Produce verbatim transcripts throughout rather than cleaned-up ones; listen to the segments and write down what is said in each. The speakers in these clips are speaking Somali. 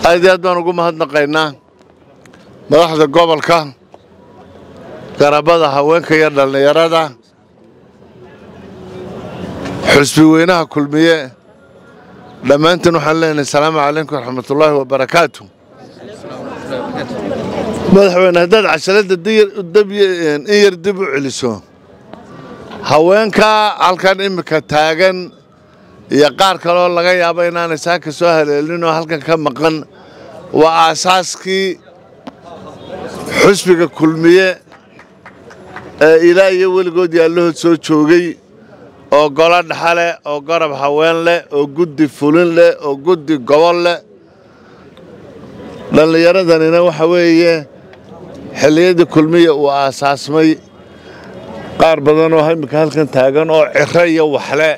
هذه أدوان وقوم هاد نقينا ملاحظة قبل كان قرابة هوين كيرنا اللي يرادا حسبي وينها كل مية لما أنت نحلين السلام عليكم ورحمة الله وبركاته مدحوين هداد عشرات الدير الدبي إن يردبوا علسون هوين كا halkan imika taagan iyo qaar kale oo laga yaabo inaan isaaka soo haleelino halkan ka maqan waa asaaskii xusbiga kulmiye ee ilaa iyo weligood yaallo soo joogay oo golo dhaxale oo garab haween leh oo guddi fulin leh oo guddi gobol leh dhallinyaradana waxa weeye xilliyada kulmiye uu asaasmay qaar badan oo imika halkan taagan oo ciro iyo waxle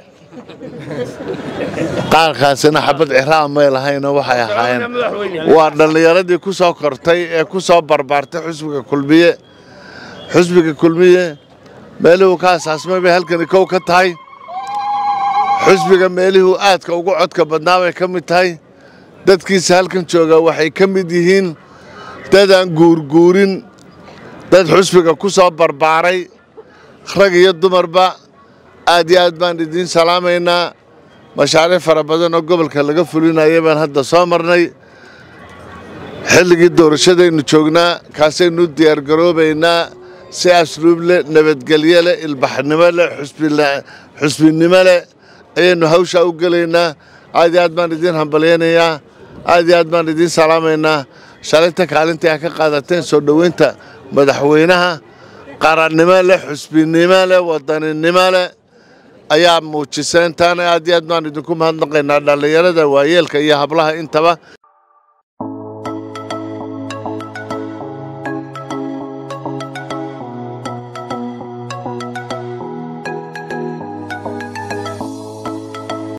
qaar kaasina xabad ciro ama lahayn waxay ahaayeen waa dhallinyaradii ku soo kortay ee ku soo barbaartay xusbiga kulmiye xusbiga kulmiye meeluhu ka asaasmay bay halkan kow ka tahay xusbiga meeluhu aadka ugu codka badnaa bay ka mid tahay dadkiisa halkan jooga waxay ka mid yihiin dad aan guurguurin dad xusbiga ku soo barbaaray rag iyo dumarba aad iyo aad baan idin salaamaynaa mashaariic fara badan oo gobolka laga fulinayo baan hadda soo marnay xilligii doorashadaynu joognaa kaasaynu diyaar garoobaynaa si asluub leh nabadgelyo leh ilbaxnimo leh xusbinimo leh ayaynu hawsha u gelaynaa aad iyo aad baan idin hambalyaynayaa aad iyo aad baan idin salaamaynaa shalayta kaalintii ka qaadateen soo dhaweynta madaxweynaha qarannimo leh xusbinimo leh wadaninimo leh ayaa muujiseen taana aad iyo aad baan idinku mahadnaqaynaa dhallinyarada waayeelka iyo hablaha intaba